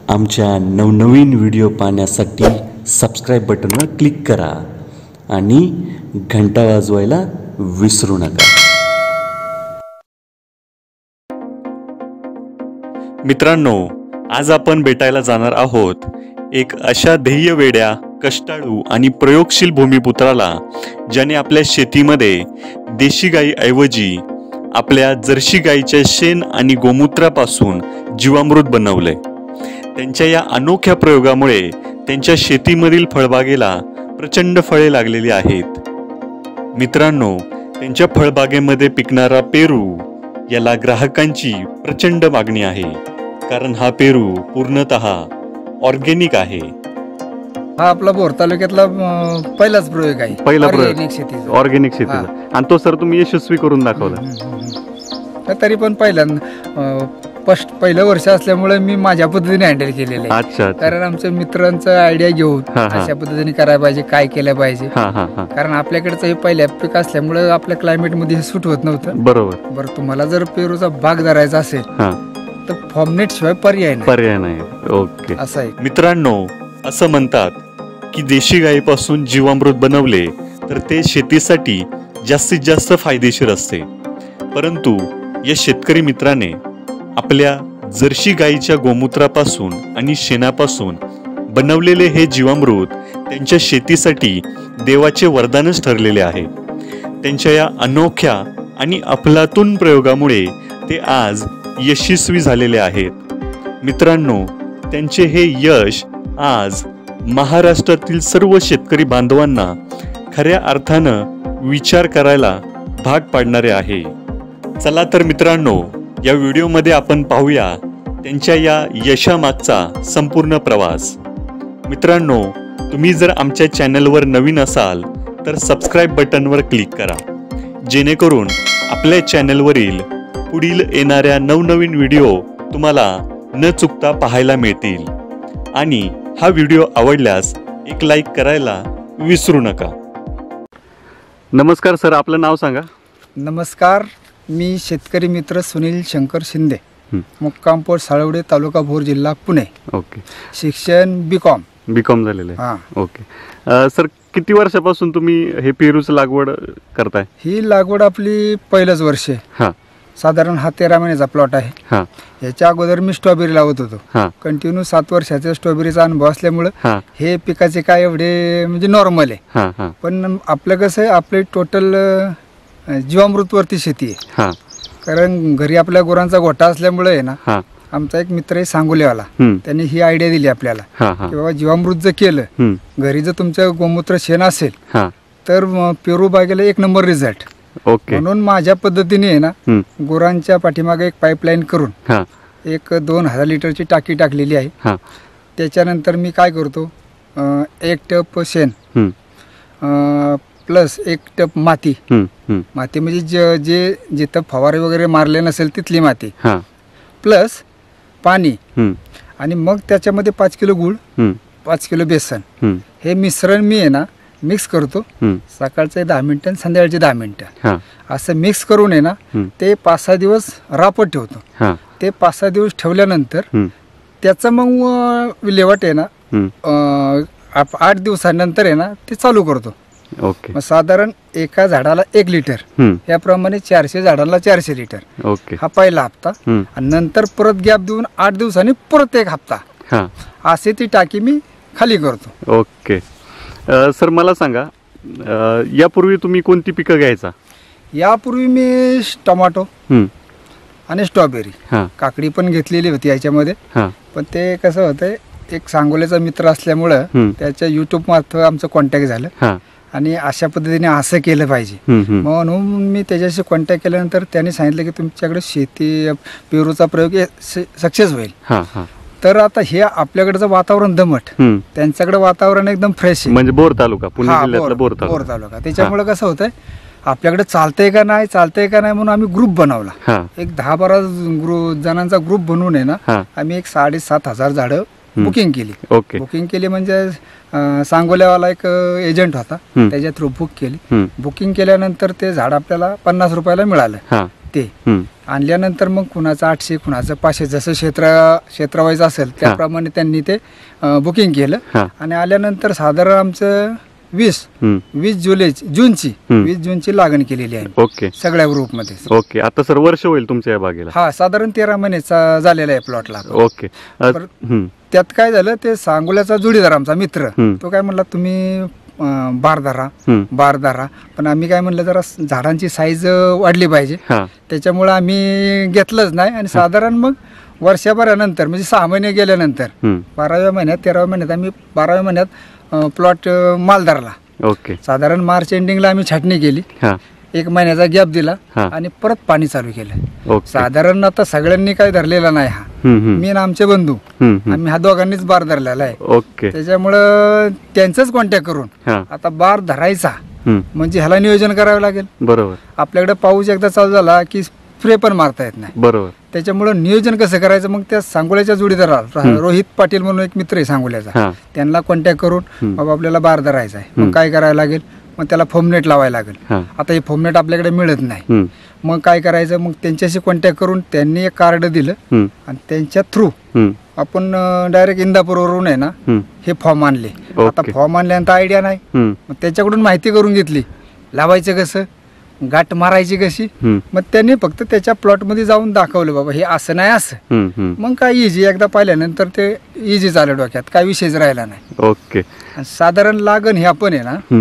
आमच्या नवनवीन व्हिडिओ पाहण्यासाठी सबस्क्राईब बटनवर क्लिक करा आणि घंटा वाजवायला विसरू नका। मित्रांनो, आज आपण भेटायला जाणार आहोत एक अशा ध्येय वेड्या, कष्टाळू आणि प्रयोगशील भूमिपुत्राला ज्याने आपल्या शेतीमध्ये देशी गायीऐवजी आपल्या जर्सी गायीच्या शेण आणि गोमूत्रापासून जीवामृत बनवले। त्यांच्या या अनोख्या प्रयोगामुळे त्यांच्या शेतीमधील फळबागेला प्रचंड फळे लागलेली आहेत। मित्रांनो, त्यांच्या फळबागेमध्ये पिकणारा पेरू याला ग्राहकांची प्रचंड मागणी आहे, कारण हा पेरू पूर्णतः ऑर्गेनिक आहे। हा आपला भोर तालुक्यातला पहिलाच प्रयोग आहे, पहिला प्रयोग ऑर्गेनिक शेतीचा, आणि तो सर तुम्ही यशस्वी करून दाखवला। तरी पण पहिलं वर्ष असल्यामुळे मी माझ्या पद्धतीने हँडल केलेलं आहे। अच्छा, कारण आमच्या मित्रांचं आयडिया घेऊन अशा पद्धतीने करायला पाहिजे, काय केलं पाहिजे, कारण आपल्याकडचं हे पहिल्या पीक असल्यामुळे आपल्या क्लायमेट मध्ये हे सूट होत नव्हतं। बरोबर। तुम्हाला जर पेरूचा बाग धरायचा असेल तर फॉर्मनेट शिवाय पर्याय नाही। ओके, असं आहे। मित्रांनो, असं म्हणतात की देशी गायीपासून जीवामृत बनवले तर ते शेतीसाठी जास्तीत जास्त फायदेशीर असते, परंतु या शेतकरी मित्राने आपल्या जर्सी गायीच्या गोमूत्रापासून आणि शेणापासून बनवलेले हे जीवामृत त्यांच्या शेतीसाठी देवाचे वरदानच ठरलेले आहे। त्यांच्या या अनोख्या आणि अफलातून प्रयोगामुळे ते आज यशस्वी झालेले आहेत। मित्रांनो, त्यांचे हे यश आज महाराष्ट्रातील सर्व शेतकरी बांधवांना खऱ्या अर्थानं विचार करायला भाग पाडणारे आहे। चला तर मित्रांनो, या व्हिडिओमध्ये आपण पाहूया त्यांच्या या यशामागचा संपूर्ण प्रवास। मित्रांनो, तुम्ही जर आमच्या चॅनलवर नवीन असाल तर सबस्क्राईब बटनवर क्लिक करा, जेणेकरून आपल्या चॅनलवरील पुढील येणाऱ्या नवनवीन व्हिडिओ तुम्हाला न चुकता पाहायला मिळतील। आणि हा व्हिडिओ आवडल्यास एक लाईक करायला विसरू नका। नमस्कार सर, आपलं नाव सांगा। नमस्कार, मी शेतकरी मित्र सुनील शंकर शिंदे, मुक्काम पोस्ट साळवडे, तालुका भोर, जिल्हा पुणे। ओके, शिक्षण बीकॉम झालेलं आहे। ओके सर, किती वर्षापासून तुम्ही हे पेरूची लागवड करताय? ही लागवड आपली पहिलंच वर्ष आहे। साधारण हा 13 महिन्याचा प्लॉट आहे। याच्या अगोदर मी स्ट्रॉबेरी लावत होतो, कंटिन्यू 7 वर्षाचा स्ट्रॉबेरीचा अनुभव असल्यामुळे हे पिकाचे काय एवढे म्हणजे नॉर्मल आहे। पण आपलं कसं आहे, आपले टोटल जीवामृतवरती शेती आहे, कारण घरी आपल्या गुरांचा गोठा असल्यामुळे आहे ना, आमचा एक मित्र आहे सांगोलेवाला, त्यांनी ही आयडिया दिली आपल्याला की बाबा जीवामृत जर केलं, घरी जर तुमचं गोमूत्र शेण असेल तर पेरू बागेला 1 नंबर रिझल्ट। म्हणून माझ्या पद्धतीने आहे ना, गुरांच्या पाठीमागे एक पाईपलाईन करून एक 2000 लिटरची टाकी टाकलेली आहे। त्याच्यानंतर मी काय करतो, 1 टप शेण प्लस 1 टप माती म्हणजे जे जिथं फवारे वगैरे मारले नसेल तिथली माती, प्लस पाणी, आणि मग त्याच्यामध्ये 5 किलो गुळ, 5 किलो बेसन, हे मिश्रण मी आहे ना मिक्स करतो। सकाळचे 10 मिनिटं, संध्याकाळचे 10 मिनिटं, असं मिक्स करून आहे ना ते 5-6 दिवस रापट ठेवतो। ते 5-6 दिवस ठेवल्यानंतर त्याचं मग विल्हेवाट आहे ना 8 दिवसानंतर आहे ना ते चालू करतो। मग साधारण एका झाडाला 1 लिटर, याप्रमाणे 400 झाडाला 400 लिटर, हा पहिला हप्ता, आणि नंतर परत गॅप देऊन 8 दिवसांनी परत 1 हप्ता, असे ती टाकी मी खाली करतो। ओके सर, मला सांगा, यापूर्वी तुम्ही कोणती पिकं घ्यायचा? यापूर्वी मी टोमॅटो आणि स्ट्रॉबेरी, काकडी पण घेतलेली होती याच्यामध्ये, पण ते कसं होतंय, एक सांगोलेचा मित्र असल्यामुळं त्याच्या युट्यूब मार्फत आमचं कॉन्टॅक्ट झालं, आणि अशा पद्धतीने असं केलं पाहिजे म्हणून मी त्याच्याशी कॉन्टॅक्ट केल्यानंतर त्यांनी सांगितलं की तुमच्याकडे शेती पेरूचा प्रयोग सक्सेस होईल। तर आता हे आपल्याकडचं वातावरण दमट, त्यांच्याकडे वातावरण एकदम फ्रेश आहे, म्हणजे भोर तालुका, पुणे जिल्ह्यातला भोर तालुका। त्याच्यामुळे कसं होतंय, आपल्याकडे चालतंय का नाही म्हणून आम्ही ग्रुप बनवला, एक 10-12 जणांचा ग्रुप बनवून आहे ना आम्ही एक 7,500 झाडं बुकिंग केली। बुकिंग केली म्हणजे सांगोल्यावाला एक एजंट होता, त्याच्या थ्रू बुक केली। बुकिंग केल्यानंतर ते झाड आपल्याला 50 रुपयाला मिळालं। ते आणल्यानंतर मग कुणाचं 800 कुणाचं 500 जसं क्षेत्रवाईज असेल त्याप्रमाणे त्यांनी ते बुकिंग केलं आणि आल्यानंतर साधारण आमचं 20 जूनची लागण केलेली आहे. ओके, सगळ्या ग्रुपमध्ये. ओके. आता सर वर्ष होईल तुमच्या या बागेला? हा, साधारण 13 महिन्याचा झालेला आहे प्लॉटला. ओके. त्यात काय झालं, ते सांगोल्याचा जोडीदार आमचा मित्र तो काय म्हणला, तुम्ही बार धरा, पण आम्ही काय म्हणलं, जरा झाडांची साईज वाढली पाहिजे, त्याच्यामुळे आम्ही घेतलंच नाही. आणि साधारण मग वर्षभरानंतर म्हणजे 6 महिने गेल्यानंतर 12व्या महिन्यात 13व्या महिन्यात आम्ही 12व्या महिन्यात प्लॉट माल धरला. ओके. साधारण मार्च एंडिंगला आम्ही छाटणी केली, 1 महिन्याचा गॅप दिला आणि परत पाणी चालू केलं. साधारण आता सगळ्यांनी काय धरलेला नाही हा, मी आणि आमचे बंधू आम्ही हा दोघांनीच बार धरलेला आहे. ओके. त्याच्यामुळं त्यांचंच कॉन्टॅक्ट करून आता बार धरायचा म्हणजे ह्याला नियोजन करावं लागेल. बरोबर. आपल्याकडे पाऊस एकदा चालू झाला की स्प्रे पण मारता येत नाही. बरोबर. त्याच्यामुळं नियोजन कसं करायचं, मग त्या सांगोल्याच्या जोडीदार रोहित पाटील म्हणून एक मित्र आहे सांगोल्याचा, त्यांना कॉन्टॅक्ट करून बाबा आपल्याला बार धरायचा आहे, मग काय करायला लागेल, मग त्याला फोमनेट लावायला लागेल. आता हे फोमनेट आपल्याकडे मिळत नाही, मग काय करायचं, मग त्यांच्याशी कॉन्टॅक्ट करून त्यांनी एक कार्ड दिलं आणि त्यांच्या थ्रू आपण डायरेक्ट इंदापूरवरून आहे ना हे फॉर्म आणले. आता फॉर्म आणल्यानंतर आयडिया नाही, मग त्याच्याकडून माहिती करून घेतली, लावायचं कसं, गाठ मारायची कशी, मग त्यांनी फक्त त्याच्या प्लॉट मध्ये जाऊन दाखवलं, बाबा हे असं नाही असं. मग काय इझी, एकदा पाहिल्यानंतर ते इझी झालं डोक्यात, काय विषयच राहिला नाही. ओके. साधारण लागण हे आपण आहे ना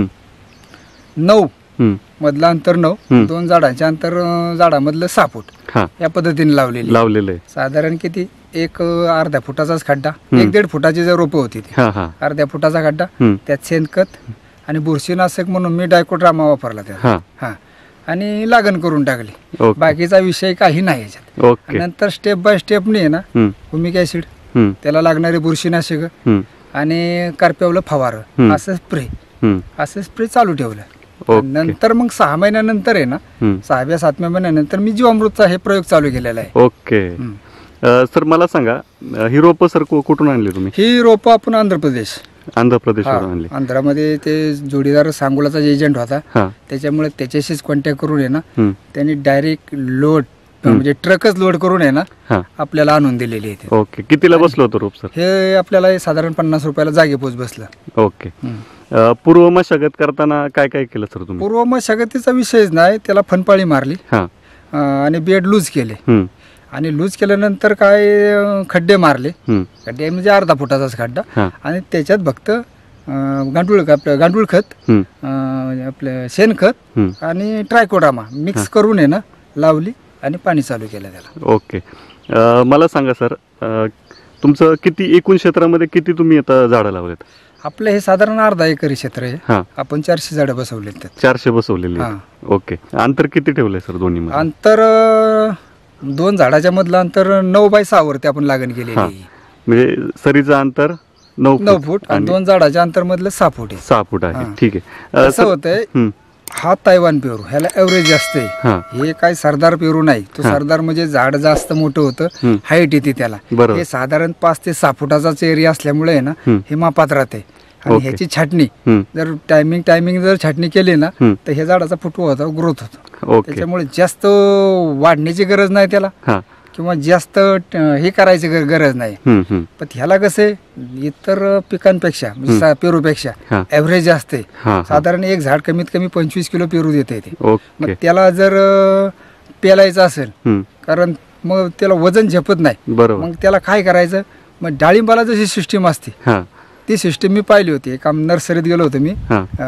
9 मधलं अंतर 9, 2 झाडांचे अंतर झाडामधलं 6 फूट या पद्धतीने लावलेलं आहे. साधारण किती, एक अर्ध्या फुटाचाच खड्डा, 1-1.5 फुटाची जर रोपं होती ती, अर्ध्या फुटाचा खड्डा, त्यात शेणखत आणि बुरशीनाशक म्हणून मी डायकोड्रामा वापरला त्यात, आणि लागण करून टाकली. बाकीचा विषय काही नाही याच्यात. नंतर स्टेप बाय स्टेपने आहे ना हुमिक ऍसिड, त्याला लागणारे बुरशीनाशक आणि करप्यावलं फवारं, असं स्प्रे चालू ठेवलं. नंतर मग 6 महिन्यानंतर आहे ना 6व्या-7व्या महिन्यानंतर मी जीवामृतचा हे प्रयोग चालू केलेला आहे. ओके. सर मला सांगा, ही रोपं सर कुठून आणली तुम्ही? ही रोपं आपण आंध्र प्रदेश आणली. आंध्रामध्ये ते जोडीदार सांगोलाचा एजंट होता, त्याच्यामुळे त्याच्याशीच कॉन्टॅक्ट करून आहे ना त्यांनी डायरेक्ट लोड म्हणजे ट्रकच लोड करून आहे ना आपल्याला आणून दिलेली आहे. ओके. कितीला बसलं होतं रोप सर? हे आपल्याला साधारण 50 रुपयाला जागेपोच बसलं. ओके. पूर्व मशागत करताना काय काय केलं सर तुम्ही? पूर्व मशागतीचा विषयच नाही, त्याला फनपाळी मारली आणि बेड लूज केले, आणि लूज केल्यानंतर काय खड्डे मारले, खड्डे म्हणजे अर्धा फुटाचाच खड्डा, आणि त्याच्यात फक्त गांडूळ खत, आपलं शेणखत आणि ट्रायकोडामा मिक्स करून आहे ना लावली आणि पाणी चालू केलं त्याला. ओके. मला सांगा सर, तुमचं किती एकूण क्षेत्रामध्ये किती तुम्ही आता झाडं लावलेत? आपलं हे साधारण अर्धा एकरी क्षेत्र आहे, आपण 400 झाडं बसवलेत. 400 बसवलेले. ओके. अंतर किती ठेवलंय सर दोन्ही? अंतर 2 झाडाच्या मधलं अंतर 9x6 वरती आपण लागण केलेली आहे. म्हणजे सरीचं अंतर 9 फूट आणि 2 झाडाच्या अंतर मधलं 6 फूट आहे. 6 फूट आहे. ठीक आहे. असं होतंय, हा तायवान पेरू, ह्याला एव्हरेज जास्त आहे. हे काय सरदार पेरू नाही, तो सरदार म्हणजे झाड जास्त मोठं होतं, हाईट येते त्याला. हे साधारण 5 ते 6 फुटाचाच एरिया असल्यामुळे आहे ना हे मापात राहते. आणि ह्याची छाटणी जर टायमिंग जर छाटणी केली ना तर ह्या झाडाचा फुटवा होता, ग्रोथ होतो. त्याच्यामुळे जास्त वाढण्याची गरज नाही त्याला, किंवा जास्त हे करायची गरज नाही. पण ह्याला कसे इतर पिकांपेक्षा म्हणजे पेरूपेक्षा ऍव्हरेज असते. साधारण एक झाड कमीत कमी 25 किलो पेरू देते ते. मग त्याला जर पेलायचं असेल, कारण मग त्याला वजन झेपत नाही, मग त्याला काय करायचं, मग डाळिंबाला जशी सिस्टीम असते ती सिस्टीम मी पाहिली होती. एका नर्सरीत गेलो होतो मी,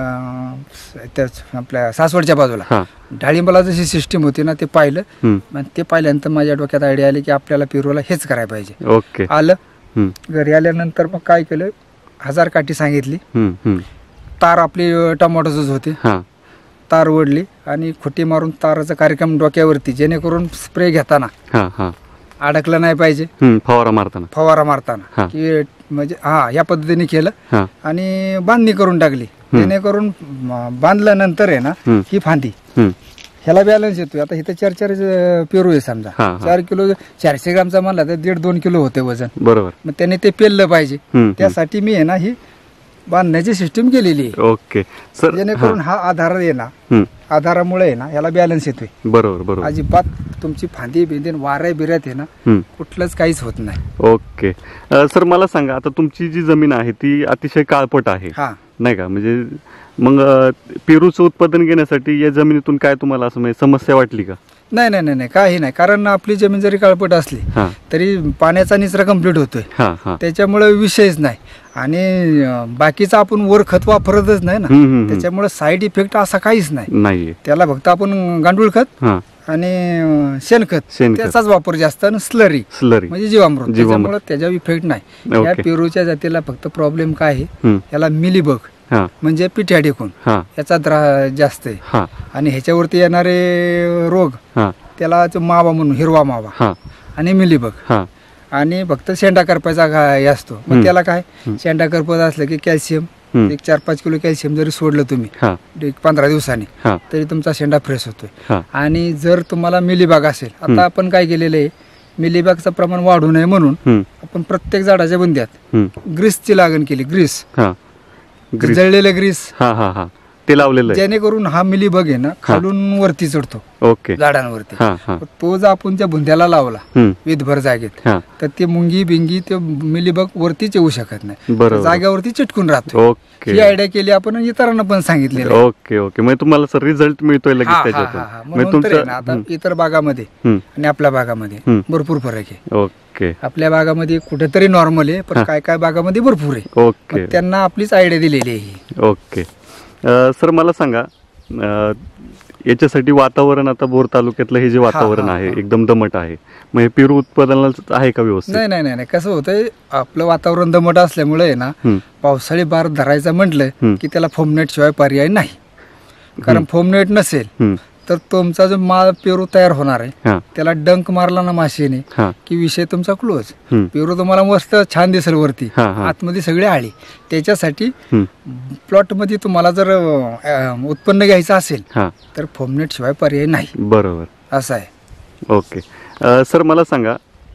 आपल्या सासवडच्या बाजूला. डाळिंबाला जशी सिस्टीम होती ना ते पाहिलं, ते पाहिल्यानंतर माझ्या डोक्यात आयडिया आली की आपल्याला पेरूला हेच करायला पाहिजे. ओके. आलं घरी आल्यानंतर मग काय केलं, 1000 काठी सांगितली, तार आपली टोमॅटोच होती, तार ओढली आणि खुटी मारून ताराचा कार्यक्रम डोक्यावरती, जेणेकरून स्प्रे घेताना अडकलं नाही पाहिजे, फवारा मारताना की म्हणजे या पद्धतीने केलं. आणि बांधणी करून टाकली, जेणेकरून बांधल्यानंतर आहे ना ही फांदी ह्याला बॅलन्स येतोय. आता इथं 4 पेरू आहे समजा, 4 किलो 400 ग्रामचा म्हणला तर 1.5-2 किलो होते वजन. बरोबर. मग त्याने ते पेललं पाहिजे, त्यासाठी मी आहे ना ही बांधण्याची सिस्टीम केलेली आहे, ओके सर. जेणेकरून हा आधार आहे ना, आधारामुळे आहे ना याला बॅलन्स येतोय. बरोबर बरोबर. अजिबात तुमची फांदी बिंदी वाऱ्या बिऱ्यात आहे ना कुठलंच काहीच होत नाही. ओके सर, मला सांगा, आता तुमची जी जमीन आहे ती अतिशय काळपट आहे हा नाही का, म्हणजे मग पेरूचं उत्पादन घेण्यासाठी या जमिनीतून काय तुम्हाला असं म्हणजे समस्या वाटली का? नाही नाही नाही काही नाही, कारण आपली जमीन जरी काळपट असली तरी पाण्याचा निचरा कंप्लीट होतोय, त्याच्यामुळे विषयच नाही. आणि बाकीचा आपण वर खत वापरतच नाही ना, त्याच्यामुळे साईड इफेक्ट असा काहीच नाही. त्याला फक्त आपण गांडूळ खत आणि शेणखत त्याचाच वापर जास्त, आणि स्लरी म्हणजे जीवामृत, त्याच्यामुळे त्याचा इफेक्ट नाही. या पेरूच्या जातीला फक्त प्रॉब्लेम काय आहे, याला मिलीबग म्हणजे पिठ्या ढेकून याचा जास्त आहे. आणि ह्याच्यावरती येणारे रोग त्याला मावा म्हणून, हिरवा मावा आणि मिलीबग, आणि फक्त शेंडा करपायचा हे असतो. मग त्याला काय, शेंडा करपत असलं की कॅल्शियम 4-5 किलो कॅल्शियम जरी सोडलं तुम्ही 15 दिवसांनी तरी तुमचा शेंडा फ्रेश होतोय. आणि जर तुम्हाला मिलीबाग असेल, आता आपण काय केलेलं आहे, मिलीबागचं प्रमाण वाढू नये म्हणून आपण प्रत्येक झाडाच्या बुंद्यात ग्रीसची लागण केली. ग्रीस जळलेलं ग्रीस ते लावलेलं, जेणेकरून हा मिलीबग आहे ना खालून वरती चढतो. ओके. झाडांवरती तो जर आपण त्या बुंद्याला लावला विधभर जागेत, तर ते मुंगी बिंगी ते मिलीबग वरतीच येऊ शकत नाही, जाग्यावरती चिटकून राहतो. ही आयडिया केली आपण, इतरांना पण सांगितलेलं. Okay okay. म्हणजे तुम्हाला सर रिझल्ट मिळतोय लगेच त्याच्यातून. आता इतर भागामध्ये आणि आपल्या भागामध्ये भरपूर फरक आहे. ओके. आपल्या भागामध्ये कुठेतरी नॉर्मल आहे, पण काय काय भागामध्ये भरपूर आहे. ओके. त्यांना आपलीच आयडिया दिलेली आहे. ओके सर, मला सांगा, याच्यासाठी वातावरण, आता भोर तालुक्यातलं हे जे वातावरण आहे एकदम दमट आहे, मग हे पेरू उत्पादनाला आहे का व्यवस्थित? नाही नाही नाही, कसं होतंय, आपलं वातावरण दमट असल्यामुळे आहे ना, पावसाळी बार धरायचं म्हटलं की त्याला फोमनेट शिवाय पर्याय नाही. कारण फोमनेट नसेल तर तुमचा जो माल पेरू तयार होणार आहे त्याला डंक मारला ना माशीने की विषय तुमचा क्लोज. पेरू तुम्हाला मस्त छान दिसेल वरती, आतमध्ये सगळे आळी. त्याच्यासाठी प्लॉट मध्ये तुम्हाला जर उत्पन्न घ्यायचं असेल तर फोमनेट शिवाय पर्याय नाही. बरोबर, असं आहे. ओके सर, मला सांगा,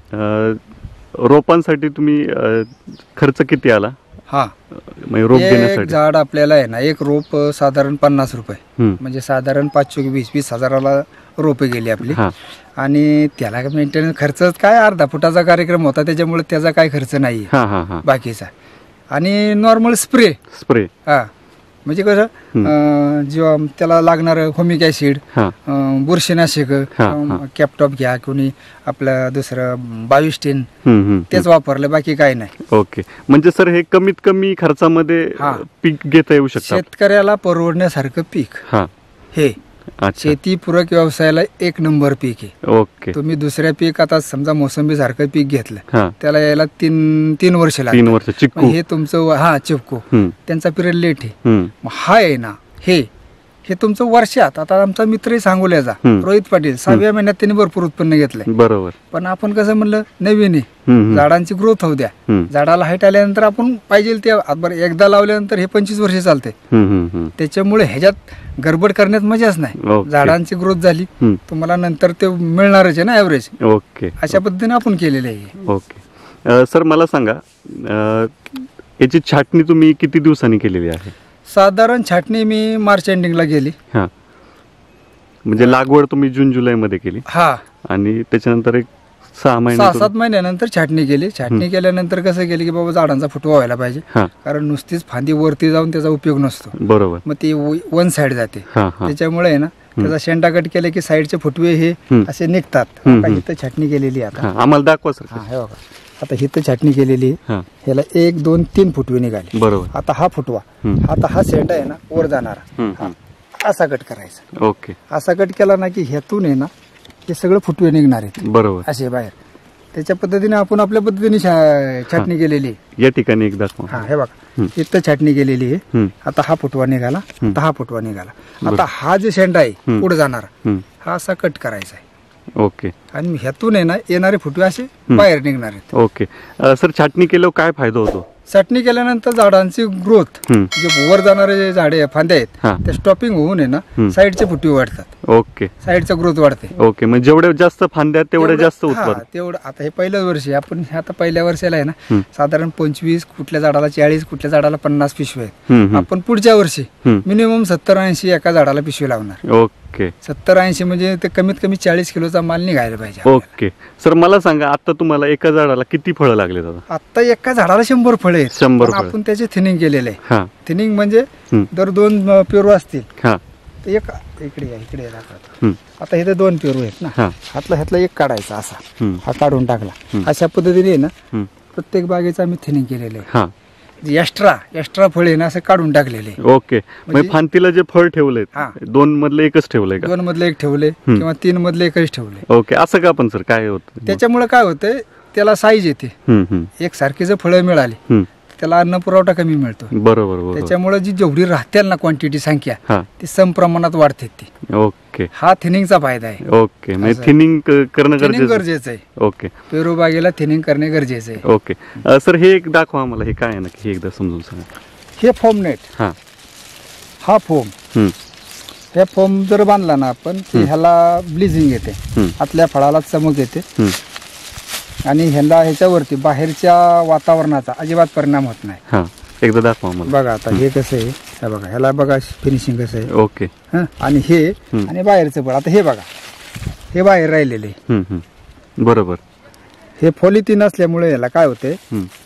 रोपांसाठी तुम्ही खर्च किती आला? रोप एक झाड आपल्याला आहे ना, एक रोप साधारण 50 रुपये, म्हणजे साधारण 520 हजाराला रोपे गेली आपली. आणि त्याला मेंटेनन्स खर्च काय, अर्धा फुटाचा कार्यक्रम होता, त्याच्यामुळे त्याचा काय खर्च नाही बाकीचा. आणि नॉर्मल स्प्रे म्हणजे कसं, जेव्हा त्याला लागणार होमिक ऍसिड, बुरशीनाशक, कॅपटॉप घ्या, कोणी आपलं दुसरं बायोस्टिन, तेच वापरलं, बाकी काही नाही. ओके. म्हणजे सर, हे कमीत कमी खर्चामध्ये पीक घेता येऊ शकतं, शेतकऱ्याला परवडण्यासारखं पीक हे. शेतीपूरक व्यवसायाला एक नंबर पीक आहे. ओके. तुम्ही दुसऱ्या पीक, आता समजा मोसंबी सारखं पीक घेतलं, त्याला यायला 3 वर्ष लागतात. 3 वर्ष. चिक्कू हे तुमचं चिक्कू, त्यांचा पिरियड लेट आहे. हा आहे ना, हे तुमचं वर्षात. आता आमचा मित्रही सांगोल्याचा रोहित पाटील 6व्या महिन्यात त्यांनी भरपूर उत्पन्न घेतलंय. बरोबर. पण आपण कसं म्हणलं, नवीन आहे, झाडांची ग्रोथ होऊ द्या, झाडाला हाईट आल्यानंतर आपण पाहिजे ते एकदा लावल्यानंतर हे 25 वर्ष चालते. त्याच्यामुळे ह्याच्यात गडबड करण्यात मजाच नाही. झाडांची ग्रोथ झाली, तुम्हाला नंतर ते मिळणारच आहे ना ऍव्हरेज. ओके. अशा पद्धतीने आपण केलेलं आहे. ओके सर, मला सांगा, याची छाटणी तुम्ही किती दिवसांनी केलेली आहे? साधारण छाटणी मी मार्च एंडिंगला केली. म्हणजे लागवड तुम्ही जून जुलै मध्ये केली, आणि त्याच्यानंतर एक 6-7 महिन्यानंतर छाटणी केली. छाटणी केल्यानंतर कसं केलं की बाबा झाडांचा फुटवा व्हायला पाहिजे, कारण नुसतीच फांदी वरती जाऊन त्याचा उपयोग नसतो. बरोबर. मग ती वन साइड जाते, त्याच्यामुळे आहे ना त्याचा शेंडा कट केला की साईडचे फुटवे हे असे निघतात. इथं छाटणी केलेली आता आम्हाला दाखवा सर. हे बघा, आता इथं छाटणी केलेली आहे, ह्याला 1, 2, 3 फुटवे निघाले. बरोबर. आता हा फुटवा, आता हा शेंडा आहे ना वर जाणारा, असा कट करायचा. ओके. असा कट केला ना की ह्यातून आहे ना हे सगळं फुटवे निघणार आहेत. बरोबर. असे बाहेर. त्याच्या पद्धतीने आपण आपल्या पद्धतीने छाटणी केलेली आहे. या ठिकाणी एकदा हे बघा, इथं छाटणी केलेली आहे. आता हा फुटवा निघाला, आता हा फुटवा निघाला. आता हा जे शेंडा आहे पुढे जाणारा, हा असा कट करायचा आहे. ओके. आणि ह्यातून आहे ना येणारे फुटवे असे बाहेर निघणार आहेत. ओके सर, छाटणी केल्यावर काय फायदा होतो? छाटणी केल्यानंतर झाडांची ग्रोथ जे वर जाणारे जे झाडे फांद्या आहेत ते स्टॉपिंग होऊन आहे ना साईडचे फुटवे वाढतात. ओके, साईडचा ग्रोथ वाढते. ओके, म्हणजे जेवढे जास्त फांद्या तेवढे जास्त उत्पादन. तेवढं आता हे पहिल्याच वर्षी आपण आता पहिल्या वर्षाला आहे ना साधारण 25, कुठल्या झाडाला 40, कुठल्या झाडाला 50 पिशव्या आहेत. आपण पुढच्या वर्षी मिनिमम 70-80 एका झाडाला पिशवी लावणार. ओके, 70-80 म्हणजे ते कमीत कमी 40 किलोचा माल निघायला पाहिजे. ओके सर, मला सांगा आता तुम्हाला एका झाडाला किती फळं लागले दादा? आता एका झाडाला 100 फळे आहेत. 100 फळं. आपण त्याचे थिनिंग केलेले आहे. थिनिंग म्हणजे दर 2 पेरू असतील तर एक इकडे दाखवतो. आता इथे 2 पेरू आहेत ना, ह्यातला एक काढायचा असा, हा काढून टाकला. अशा पद्धतीने ना प्रत्येक बागेचं आम्ही थिनिंग केलेलं आहे. एक्स्ट्रा फळे ना असं काढून टाकलेले. ओके, म्हणजे फांतीला जे फळ ठेवले 2 मधले एकच ठेवलंय का? 2 मधले एक ठेवले किंवा 3 मधले एकच ठेवले. ओके, असं का पण सर काय होतं त्याच्यामुळे? काय होतंय त्याला साईज येते. एक सारखी जर फळं मिळाली त्याला अन्न पुरवठा कमी मिळतो. बरोबर. त्याच्यामुळे जी जेवढी राहते ना क्वांटिटी संख्या ती सम प्रमाणात वाढते ती. ओके, हा थिनिंगचा फायदा आहे. ओके, म्हणजे थिनिंग करणं गरजेचं आहे. ओके, पेरू बागेला थिनिंग करणे गरजेचं आहे. ओके सर, हे एक दाखवा आम्हाला, हे काय आहे नक्की, हे एकदा समजून सांगा. हे फोम नेट, हा फोम, हे फोम जर बांधला ना आपण ह्याला ब्लिझिंग येते, आतल्या फळाला चमक येते आणि ह्याच्यावरती बाहेरच्या वातावरणाचा अजिबात परिणाम होत नाही. एकदा दाखवा आम्हाला. बघा आता हे कसं आहे, हे बघा ह्याला बघा फिनिशिंग कसं आहे. ओके, आणि हे आणि बाहेरचं पण आता हे बघा, हे बाहेर राहिलेले. बरोबर. हे पॉलिथिन असल्यामुळे याला काय होते,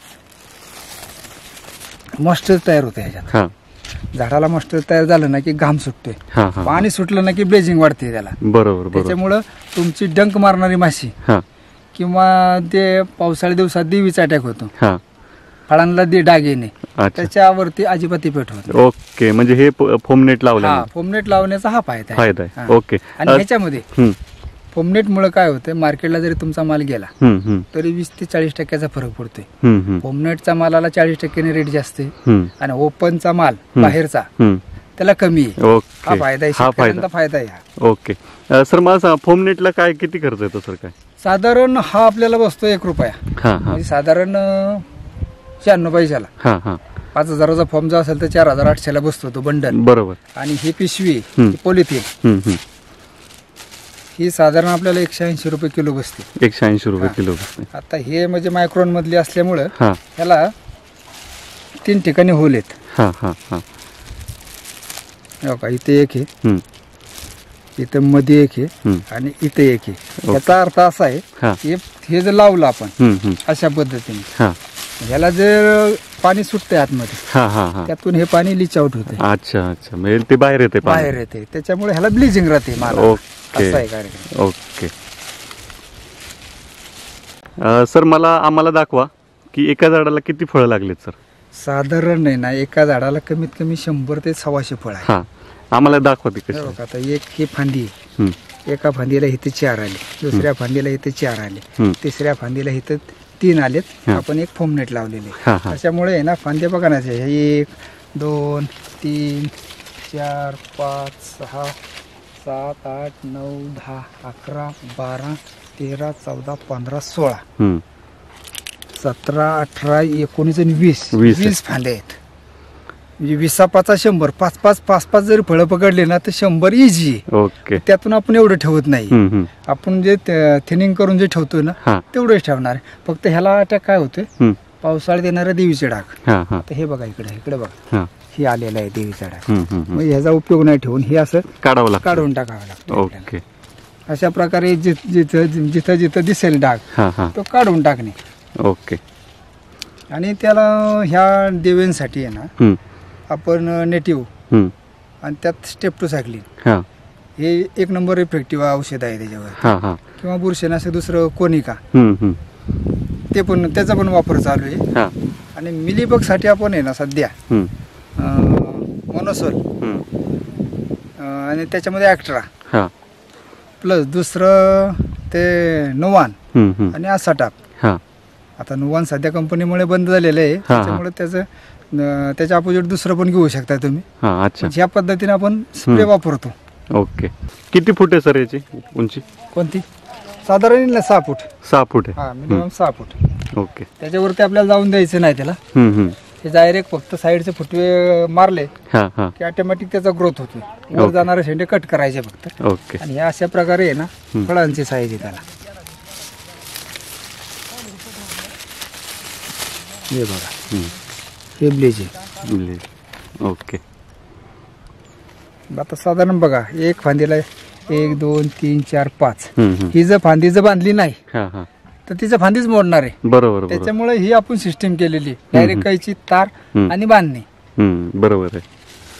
मॉइश्चर तयार होते ह्याच्यात. झाडाला मॉइश्चर तयार झालं ना की घाम सुटतोय, पाणी सुटलं ना की ब्लेजिंग वाढते त्याला. बरोबर. त्याच्यामुळं तुमची डंक मारणारी माशी किंवा ते पावसाळी दिवसात देवीचा अटॅक होतो, फळांना डाग येणे, त्याच्यावरती अजिबात इफेक्ट होतो. ओके, म्हणजे हे फोमनेट लावलं, फोमनेट लावण्याचा हा फायदा आहे. ओके, आणि ह्याच्यामध्ये फोमनेट मुळे काय होतं, मार्केटला जरी तुमचा माल गेला तरी 20 ते 40% फरक पडतोय. फोमनेटचा मालाला 40% रेट जास्त आहे आणि ओपनचा माल बाहेरचा त्याला कमी आहे. हा फायदा आहे, शेतकऱ्यांचा फायदा आहे. ओके सर, मला फोमनेटला काय किती खर्च येतो सर? काय साधारण हा आपल्याला बसतो 1 रुपया, म्हणजे साधारण 96 पैशाला. 5000चा फॉर्म जो असेल तर 4800ला बसतो तो बंडल. बरोबर. आणि ही पिशवी पॉलिथिन ही साधारण आपल्याला 180 रुपये किलो बसते. 180 रुपये किलो बसते. आता हे म्हणजे मायक्रॉन मधली असल्यामुळं ह्याला 3 ठिकाणी होल आहेत. इथे एक आहे, इथं मध्ये एक आहे आणि इथे एक आहे. याचा अर्थ असा आहे हे जर लावलं आपण अशा पद्धतीने, ह्याला जर पाणी सुटते आतमध्ये, त्यातून हे पाणी लिच आउट होते. अच्छा, म्हणजे ते बाहेर येते. त्याच्यामुळे ह्याला ब्लिचिंग राहते. ओके सर, आम्हाला दाखवा की एका झाडाला किती फळं लागलेत सर? साधारण नाही ना, एका झाडाला कमीत कमी 100 ते 125 फळ आहे. आम्हाला दाखवा ती कशी. आता एक ही फांदी आहे, एका फांदीला इथे 4 आले, दुसऱ्या फांदीला इथे 4 आले, तिसऱ्या फांदीला इथे 3 आलेत. आपण एक फोमनेट लावलेले. त्याच्यामुळे ना फांद्या बघा ना, 1 2 3 4 5 6 7 8 9 10 11 12 13 14 15 16 17 18 19 आणि 20 फांद्या आहेत. म्हणजे 20 100, 5 जरी फळं पकडले ना तर 100 इझी आहे. ओके, त्यातून आपण एवढं ठेवत नाही. आपण जे थिनिंग करून जे ठेवतोय ना तेवढंच ठेवणार आहे. फक्त ह्याला अटॅक काय होतोय, पावसाळ्यात येणारे देवीचे डाग. आता हे बघा, इकडे बघा, हे आलेलं आहे देवीचा डाग. म्हणजे ह्याचा उपयोग नाही ठेवून हे असं काढून टाकावं लागतं. ओके, अशा प्रकारे जिथं दिसेल डाग तो काढून टाकणे. ओके, आणि त्याला ह्या देवींसाठी आहे ना आपण नेटिव्ह आणि त्यात स्टेप्टोसायक्लिन हे 1 नंबर इफेक्टिव्ह औषध आहे त्याच्यावर. किंवा बुरशीनाशक दुसरं कोनिका, ते पण त्याचा पण वापर चालू आहे. आणि मिलीबग साठी आपण आहे ना सध्या मोनोसोल आणि त्याच्यामध्ये ॲक्ट्रा प्लस दुसरं ते नोवान आणि आसाटाप. आता नोवान सध्या कंपनीमुळे बंद झालेलं आहे, त्याच्यामुळे त्याच्या अपोजिट दुसरं पण घेऊ शकता तुम्ही. ह्या पद्धतीने आपण स्प्रे वापरतो. ओके, किती फूट आहे सर याची उंची? कोणती? साधारण 6 फूट. 6 फूट आहे. Minimum 6 foot. ओके. त्याच्यावरती आपल्याला जाऊन द्यायचं नाही त्याला. हे डायरेक्ट फक्त साईडचे फुटवे मारले की ऑटोमॅटिक त्याचा ग्रोथ होतो. वर जाणारे शेंडे कट करायचे फक्त. ओके. आणि अशा प्रकारे आहे ना फळांची साईज आहे त्याला. हे बघा हे ब्लेज आहे. ओके. आता साधारण बघा एक फांदीला 1 2 3 4 5. ही जर फांदी जर बांधली नाही तर तिचं फांदीच मोडणार आहे. बरोबर. त्याच्यामुळे ही आपण सिस्टीम केलेली डायरेक्ट कैची तार आणि बांधणी. बरोबर आहे.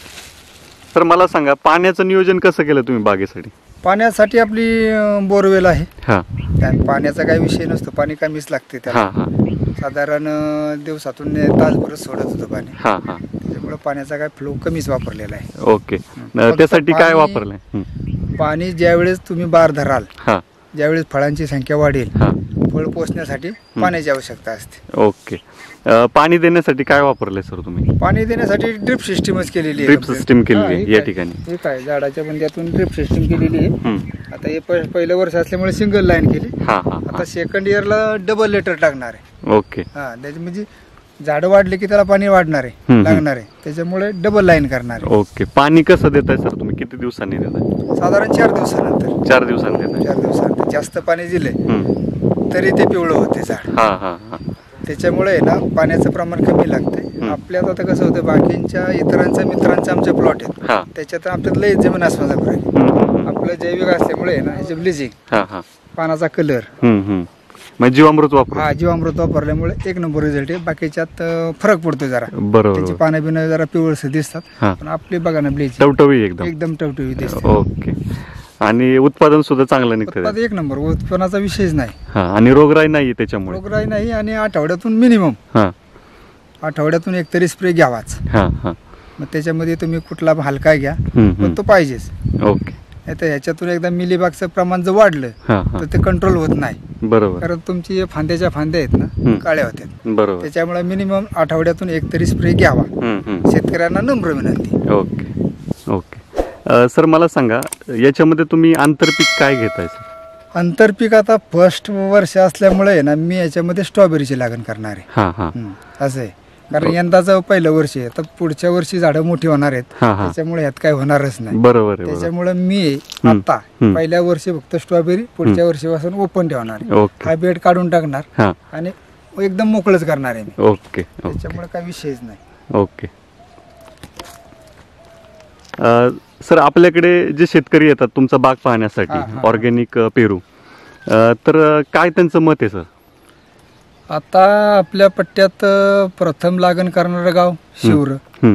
तर मला सांगा पाण्याचं नियोजन कसं केलं तुम्ही बागेसाठी? पाण्यासाठी आपली बोरवेल आहे. हा. पाण्याचा काही विषय नसतो. पाणी कमीच लागते त्याला. साधारण दिवसातून तासभरच सोडत होतं पाणी. त्याच्यामुळे पाण्याचा काय फ्लो कमीच वापरलेला आहे. ओके. त्यासाठी काय वापरलंय? पाणी ज्यावेळेस तुम्ही बार धराल ज्यावेळेस फळांची संख्या वाढेल फळ पोचण्यासाठी पाण्याची आवश्यकता असते. ओके. पाणी देण्यासाठी काय वापरलंय सर तुम्ही? पाणी देण्यासाठी ड्रिप सिस्टीमच केलेली आहे. ड्रिप सिस्टीम केलेली आहे या ठिकाणी. हे काय झाडाच्या बुंद्यातून ड्रिप सिस्टीम केलेली आहे. आता हे पहिलं वर्ष असल्यामुळे सिंगल लाईन केली. आता सेकंड इयरला डबल लेटर टाकणार आहे. ओके. त्याची म्हणजे झाड वाढले की त्याला पाणी वाढणार आहे लागणार आहे. त्याच्यामुळे डबल लाईन करणार आहे. ओके. पाणी कसं देताय सर तुम्ही? किती दिवसांनी देताय? साधारण 4 दिवसानंतर. 4 दिवसांनी देताय. 4 दिवसानंतर. जास्त पाणी दिले तरी ते पिवळं होते झाड. त्याच्यामुळे ना पाण्याचं प्रमाण कमी लागते. आपल्यात आता कसं होतं बाकींच्या इतरांच्या मित्रांचे आमचे प्लॉट आहेत त्याच्यात आमच्यात लय जमीन आसमानाचा फरक आहे. आपलं जैविक असल्यामुळे ना ह्याचे ब्लिचिंग पानाचा कलर जीवामृत वापर. जीवामृत वापरल्यामुळे 1 नंबर रिझल्ट आहे. बाकीच्यात फरक पडतो जरा. बरोबर. त्याची पानं बिनं जरा पिवळसर दिसतात पण आपली बघा ना ब्लिचिंग टवटवी एकदम टवटवी दिसते. ओके. आणि उत्पादन सुद्धा चांगलं निघतं. 1 नंबर. उत्पन्नाचा विषयच नाही. आणि रोगराई नाही त्याच्यामुळे. रोगराई नाही. आणि आठवड्यातून मिनिमम आठवड्यातून एक तरी स्प्रे घ्यावाच. मग त्याच्यामध्ये तुम्ही कुठला हलका घ्या पण तो पाहिजेच. ओके. आता ह्याच्यातून एकदा मिलीबागचं प्रमाण जर वाढलं तर ते कंट्रोल होत नाही. बरोबर. कारण तुमची फांद्याच्या फांद्या आहेत ना काळ्या होत्या. बरोबर. त्याच्यामुळे मिनिमम आठवड्यातून एक तरी स्प्रे घ्यावा. शेतकऱ्यांना नम्र विनंती. ओके. ओके. सर मला सांगा याच्यामध्ये तुम्ही आंतरपीक काय घेताय सर? आंतरपीक आता फर्स्ट वर्ष असल्यामुळे ना मी याच्यामध्ये स्ट्रॉबेरीची लागण करणार आहे. असं आहे. कारण यंदाचं पहिलं वर्ष आहे तर पुढच्या वर्षी झाडं मोठी होणार आहेत. त्याच्यामुळे ह्यात काय होणारच नाही. बरोबर. त्याच्यामुळे मी आता पहिल्या वर्षी फक्त स्ट्रॉबेरी पुढच्या वर्षीपासून ओपन ठेवणार आहे. हा बेड काढून टाकणार आणि एकदम मोकळच करणार आहे मी. ओके. त्याच्यामुळे काही विषयच नाही. ओके. सर आपल्याकडे जे शेतकरी येतात तुमचा बाग पाहण्यासाठी ऑर्गॅनिक पेरू तर काय त्यांचं मत आहे सर? आता आपल्या पट्ट्यात प्रथम लागण करणारं गाव शिवर.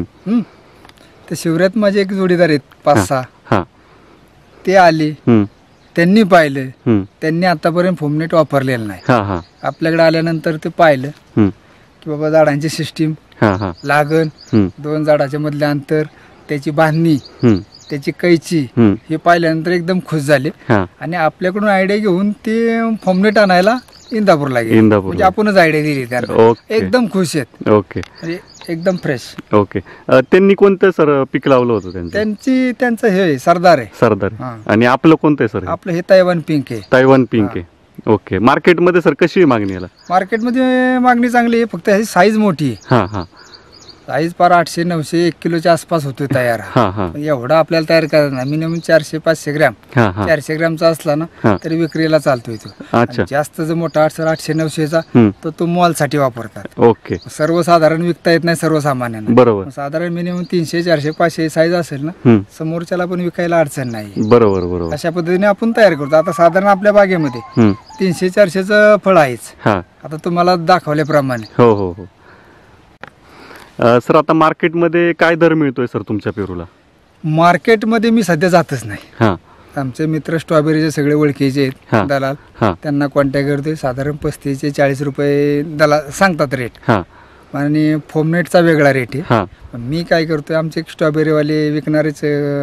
त्या शिवऱ्यात माझे एक जोडीदार आहेत 5-6. ते आले त्यांनी पाहिलं. त्यांनी आतापर्यंत फोमनेट वापरलेलं नाही. आपल्याकडे आल्यानंतर ते पाहिलं की बाबा झाडांची सिस्टीम लागण 2 झाडाच्या मधले अंतर त्याची बांधणी त्याची कैची हे पाहिल्यानंतर एकदम खुश झाले. आणि आपल्याकडून आयडिया घेऊन ते फोमनेट आणायला इंदापूरला गेले. म्हणजे आपणच आयडिया दिली त्यांना. एकदम खुश आहेत. ओके. म्हणजे एकदम फ्रेश. ओके. त्यांनी कोणतं सर पीक लावलं होतं? त्यांचं हे सरदार आहे. सरदार. आणि आपलं कोणतं आहे सर? आपलं हे तायवान पिंक आहे. तायवान पिंक आहे. ओके. मार्केटमध्ये सर कशी आहे मागणी याला? मार्केटमध्ये मागणी चांगली आहे. फक्त ह्याची साईज मोठी आहे. साईज पार 800-900 1 किलोच्या आसपास होतो तयार. एवढा आपल्याला तयार करायचा नाही. Minimum 400-500 gram. 400 ग्रॅमचा असला ना तरी विक्रीला चालतोय तो. जास्त जर मोठा 800-900चा तर तो मॉल साठी वापरतात. ओके. सर्वसाधारण विकता येत नाही सर्वसामान्यांना. बरोबर. साधारण मिनिमम 300-400-500 साईज असेल ना समोरच्याला पण विकायला अडचण नाही. बरोबर. बरोबर. अशा पद्धतीने आपण तयार करतो. आता साधारण आपल्या बागेमध्ये 300-400चं फळ आहेच. आता तुम्हाला दाखवल्याप्रमाणे. हो हो हो. सर आता मार्केटमध्ये काय दर मिळतोय सर तुमच्या पेरूला? मार्केटमध्ये मी सध्या जातच नाही. आमचे मित्र स्ट्रॉबेरीचे सगळे ओळखीचे आहेत दलाल. त्यांना कॉन्टॅक्ट करतोय. साधारण 35-40 रुपये दलाल सांगतात रेट. आणि फोमनेटचा वेगळा रेट आहे. मी काय करतोय आमचे एक स्ट्रॉबेरीवाले विकणारेच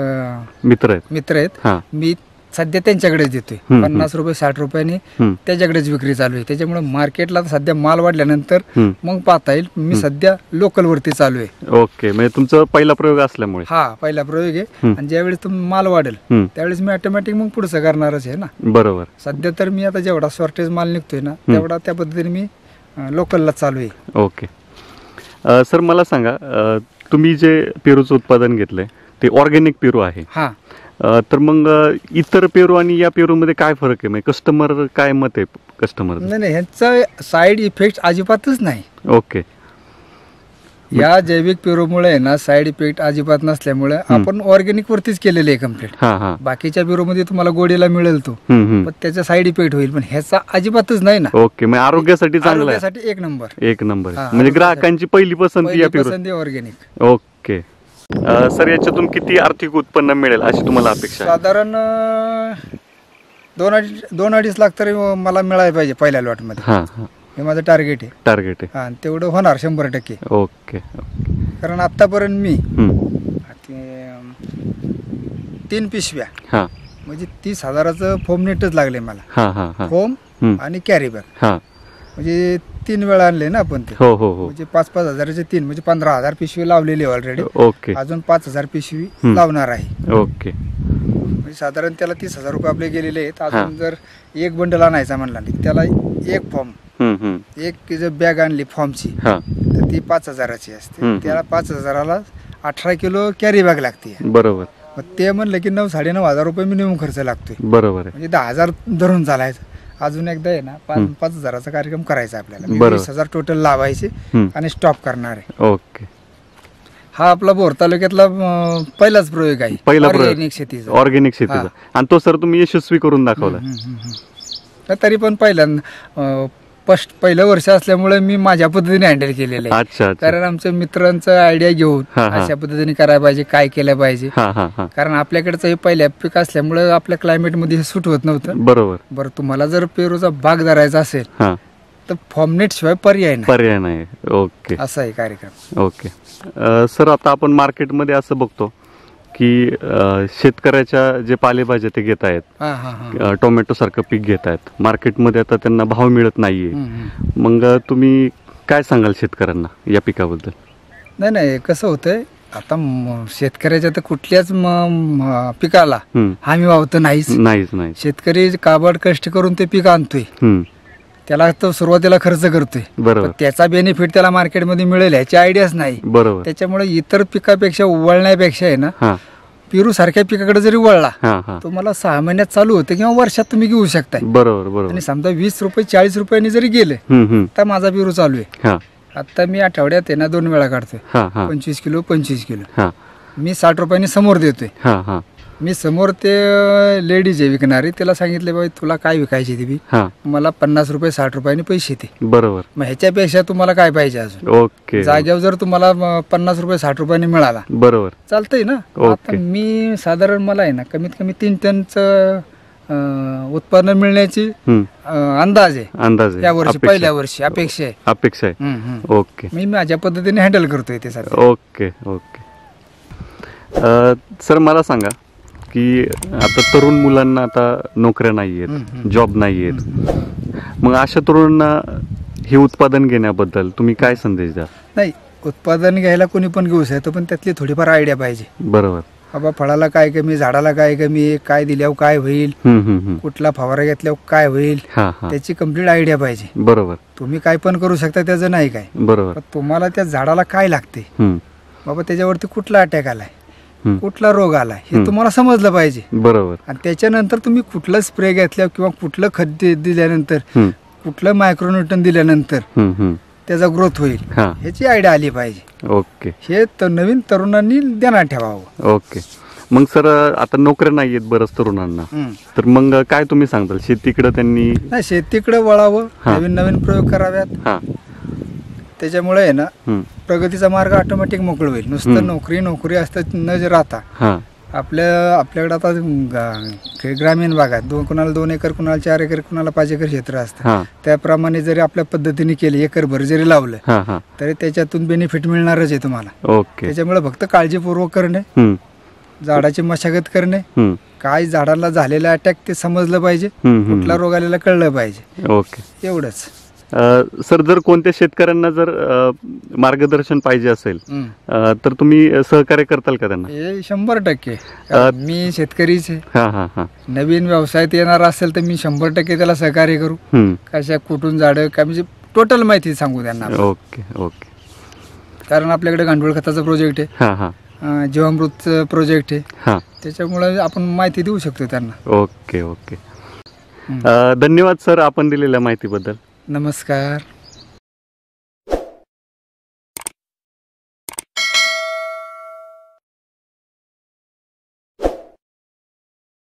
मित्र आहेत. मी सध्या त्यांच्याकडेच देतोय. 50 रुपये 60 रुपयाने त्याच्याकडेच विक्री चालू आहे. त्याच्यामुळे मार्केटला सध्या माल वाढल्यानंतर मग पाहता येईल. मी सध्या लोकल वरती चालू आहे. ओके. म्हणजे तुमचा पहिला प्रयोग असल्यामुळे? पहिला प्रयोग आहे. आणि ज्यावेळेस माल वाढेल त्यावेळेस मी ऑटोमॅटिक मग पुढचं करणारच आहे ना. बरोबर. सध्या तर मी आता जेवढा शॉर्टेज माल निघतोय ना तेवढा त्या पद्धतीने मी लोकलला चालू आहे. ओके. सर मला सांगा, तुम्ही जे पेरूचं उत्पादन घेतलंय ते ऑर्गॅनिक पेरू आहे. हा. तर मग इतर पेरू आणि या पेरूमध्ये काय फरक आहे? म्हणजे कस्टमर काय मत आहे कस्टमर? नाही, ह्यांचा साईड इफेक्ट अजिबातच नाही. ओके. या जैविक पेरूमुळे ना साईड इफेक्ट अजिबात नसल्यामुळे आपण ऑर्गॅनिक वरतीच केलेले आहे कम्प्लीट. बाकीच्या पेरूमध्ये तुम्हाला गोडीला मिळेल तो, पण त्याचा साईड इफेक्ट होईल, पण ह्याचा अजिबातच नाही ना. ओके. मग आरोग्यासाठी चांगलं आहे. आरोग्यासाठी एक नंबर. एक नंबर. म्हणजे ग्राहकांची पहिली पसंती या पेरू ऑर्गॅनिक. ओके. सर याच्यातून किती आर्थिक उत्पन्न मिळेल अशी तुम्हाला अपेक्षा आहे? साधारण 2-2.5 लाख तरी मला मिळायला पाहिजे पहिल्या लॉट मध्ये. हे माझं टार्गेट आहे. टार्गेट आहे. हा, तेवढं होणार 100%. ओके. कारण आतापर्यंत मी 3 पिशव्या म्हणजे 30,000चं फोम नेटच लागले मला. फोम आणि कॅरी बॅग म्हणजे 3 वेळा आणले ना आपण ते. म्हणजे 5-5 हजाराचे 3 म्हणजे 15,000 पिशवी लावलेली ऑलरेडी. ओके. अजून 5,000 पिशवी लावणार आहे. ओके. म्हणजे साधारण त्याला 30,000 रुपये आपले गेलेले आहेत. अजून जर एक बंडल आणायचा म्हणला त्याला एक फॉर्म, एक जर बॅग आणली फॉर्मची तर ती 5,000ची असते. त्याला 5,000ला 18 किलो कॅरी बॅग लागते. बरोबर. मग ते म्हणलं की 9-9.5 रुपये मिनिमम खर्च लागतोय. बरोबर. म्हणजे 10,000 धरून चालायचं. अजून एकदा आहे ना 5,000चा कार्यक्रम करायचा आपल्याला. 20,000 टोटल लावायचे आणि स्टॉप करणार आहे. ओके. हा आपला भोर तालुक्यातला पहिलाच प्रयोग आहे. ऑर्गॅनिक शेतीचा. ऑर्गॅनिक शेतीचा. आणि तो सर तुम्ही यशस्वी करून दाखवला. तरी पण पहिलं वर्ष असल्यामुळे मी माझ्या पद्धतीने हँडल केलेलं आहे. अच्छा. कारण आमच्या मित्रांचं आयडिया घेऊन अशा पद्धतीने करायला पाहिजे, काय केलं पाहिजे. कारण आपल्याकडचं हे पहिल्या पीक असल्यामुळे आपल्या क्लायमेट मध्ये हे सूट होत नव्हतं. बरोबर. तुम्हाला जर पेरूचा बाग धरायचा असेल तर फॉर्मनेट शिवाय पर्याय नाही. ओके. असा आहे कार्यक्रम. ओके. सर आता आपण मार्केटमध्ये असं बघतो की शेतकऱ्याच्या जे पालेभाज्या ते घेत आहेत, टोमॅटो सारखं पीक घेत आहेत, मार्केटमध्ये आता त्यांना भाव मिळत नाहीये. मग तुम्ही काय सांगाल शेतकऱ्यांना या पिकाबद्दल? नाही, कसं होतंय आता शेतकऱ्याच्या तर कुठल्याच पिकाला हमी भाव तर नाहीच. शेतकरी काबाड कष्ट करून ते पीक आणतोय, त्याला तो सुरुवातीला खर्च करतोय. बरोबर. त्याचा बेनिफिट त्याला मार्केटमध्ये मिळेल याची आयडियाच नाही. बरोबर. त्याच्यामुळे इतर पिकापेक्षा वळण्यापेक्षा आहे ना पेरू सारख्या पिकाकडे जरी वळला तुम्हाला 6 महिन्यात चालू होते किंवा वर्षात तुम्ही घेऊ शकताय. बरोबर. आणि समजा 20 रुपये 40 रुपयांनी जरी गेले तर माझा पेरू चालू आहे. आता मी आठवड्यात आहे ना 2 वेळा काढतोय. 25 किलो 25 किलो मी 60 रुपयांनी समोर देतोय. मी समोर ते लेडीज आहे विकणारी, त्याला सांगितले बाबा तुला काय विकायची ती मला 50 रुपये 60 रुपयांनी पैसे दे. बरोबर. मग ह्याच्यापेक्षा तुम्हाला काय पाहिजे अजून? ओके. जाग्यावर जर तुम्हाला 50 रुपये 60 रुपयांनी मिळाला बरोबर चालतंय ना. आता मी साधारण मला आहे ना कमीत कमी 3 टनचं उत्पन्न मिळण्याची अंदाज आहे या वर्षी. पहिल्या वर्षी अपेक्षा आहे. ओके. मी माझ्या पद्धतीने हँडल करतोय ते सर. ओके. सर मला सांगा की आता तरुण मुलांना आता नोकऱ्या नाहीयेत, जॉब नाहीयेत, मग अशा तरुणांना हे उत्पादन घेण्याबद्दल तुम्ही काय संदेश द्या? नाही, उत्पादन घ्यायला कोणी पण घेऊ शकतो, पण त्यातली थोडीफार आयडिया पाहिजे. बरोबर. बाबा फळाला काय कमी, झाडाला काय कमी, काय दिल्यावर काय होईल, कुठला फवारा घेतल्यावर काय होईल, त्याची कम्प्लीट आयडिया पाहिजे. बरोबर. तुम्ही काय पण करू शकता त्याचं नाही काय. बरोबर. तुम्हाला त्या झाडाला काय लागते, बाबा त्याच्यावरती कुठला अटॅक आलाय, कुठला रोग आला हे तुम्हाला समजलं पाहिजे. बरोबर. आणि त्याच्यानंतर तुम्ही कुठलं स्प्रे घेतल्या किंवा कुठलं खत दिल्यानंतर, कुठलं मायक्रोन्यूटन दिल्यानंतर त्याचा ग्रोथ होईल ह्याची आयडिया आली पाहिजे. ओके. हे नवीन तरुणांनी ध्यानात ठेवावं. ओके. मग सर आता नोकऱ्या नाहीयेत बरंच तरुणांना, तर मग काय तुम्ही सांगताल? शेतीकडे त्यांनी शेतीकडे वळावं, नवीन नवीन प्रयोग कराव्यात. त्याच्यामुळे आहे ना प्रगतीचा मार्ग ऑटोमॅटिक मोकळ होईल. नुसतं नोकरी असतात न राहता आपल्याकडे आता ग्रामीण भागात कुणाला 2 एकर, कुणाला 4 एकर, कुणाला 5 एकर क्षेत्र असतं. त्याप्रमाणे जरी आपल्या पद्धतीने केले, एकरभर जरी लावलं तरी त्याच्यातून बेनिफिट मिळणारच आहे तुम्हाला. ओके. त्याच्यामुळे फक्त काळजीपूर्वक करणे, झाडाची मशागत करणे, काय झाडाला झालेला अटॅक ते समजलं पाहिजे, कुठला रोग आलेला कळलं पाहिजे. ओके. एवढंच. सर जर कोणत्या शेतकऱ्यांना जर मार्गदर्शन पाहिजे असेल तर तुम्ही सहकार्य करताल का त्यांना? 100%. मी शेतकरीच आहे. नवीन व्यवसायात येणार असेल तर मी 100% त्याला सहकार्य करू. कशा कुठून झाडं काय म्हणजे टोटल माहिती सांगू त्यांना आपण. Okay okay. कारण आपल्याकडे गांडूळ खताचा प्रोजेक्ट आहे, हां हां जीवामृत प्रोजेक्ट आहे, हां. त्याच्यामुळे आपण माहिती देऊ शकतो त्यांना. Okay okay. धन्यवाद सर आपण दिलेल्या माहितीबद्दल. नमस्कार.